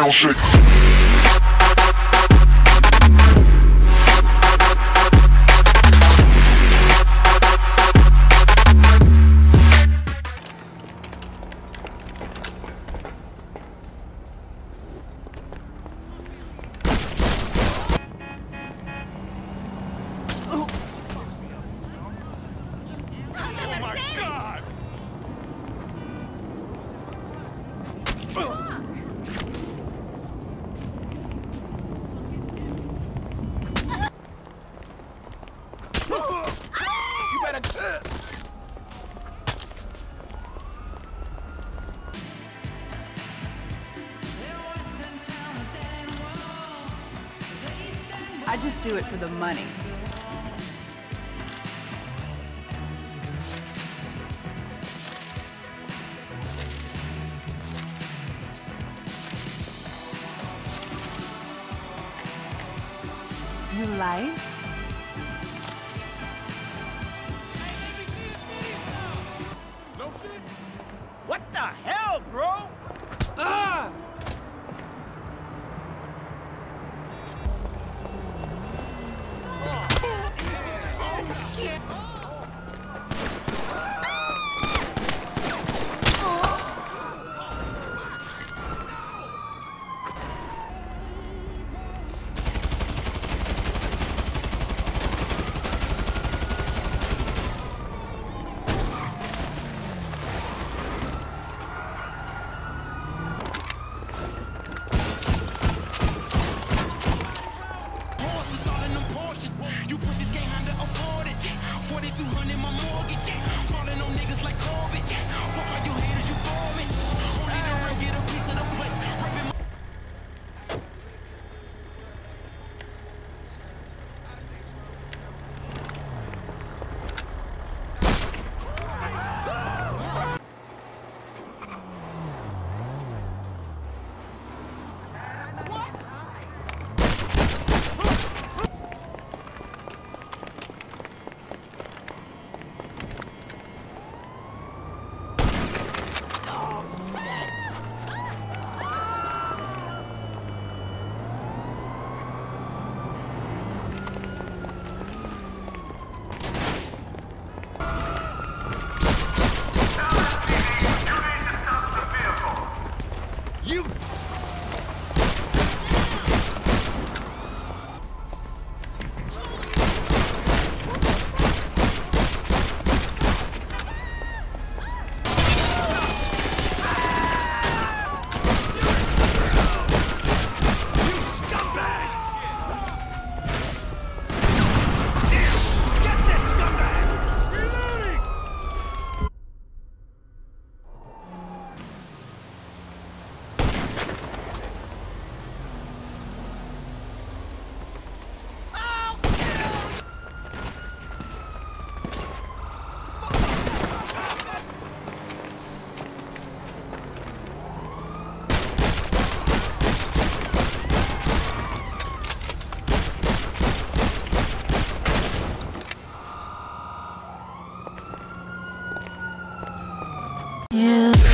ground shake. I just do it for the money. You lied? No shit? What the hell, bro? Ah! Oh, shit! You pussies can't handle afford it. 4,200 my mortgage. Falling on niggas like Corbett. Fuck all you haters, you bore me. Only the real get a piece of the plate. Ripping my you. Yeah.